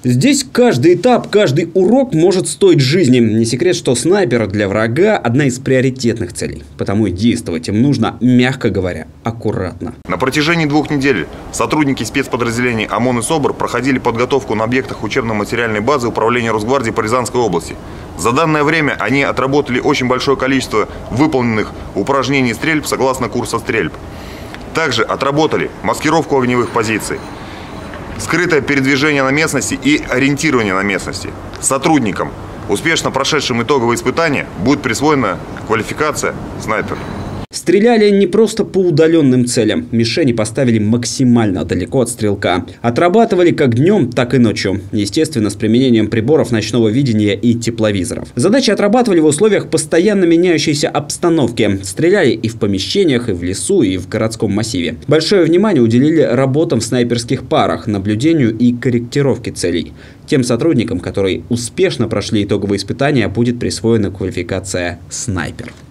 Здесь каждый этап, каждый урок может стоить жизни. Не секрет, что снайпер для врага – одна из приоритетных целей. Потому и действовать им нужно, мягко говоря, аккуратно. На протяжении 2 недель сотрудники спецподразделений ОМОН и СОБР проходили подготовку на объектах учебно-материальной базы Управления Росгвардии по Рязанской области. За данное время они отработали очень большое количество выполненных упражнений стрельб согласно курса стрельб. Также отработали маскировку огневых позиций, скрытое передвижение на местности и ориентирование на местности. Сотрудникам, успешно прошедшим итоговые испытания, будет присвоена квалификация снайпер. Стреляли не просто по удаленным целям. Мишени поставили максимально далеко от стрелка. Отрабатывали как днем, так и ночью. Естественно, с применением приборов ночного видения и тепловизоров. Задачи отрабатывали в условиях постоянно меняющейся обстановки. Стреляли и в помещениях, и в лесу, и в городском массиве. Большое внимание уделили работам в снайперских парах, наблюдению и корректировке целей. Тем сотрудникам, которые успешно прошли итоговые испытания, будет присвоена квалификация «снайпер».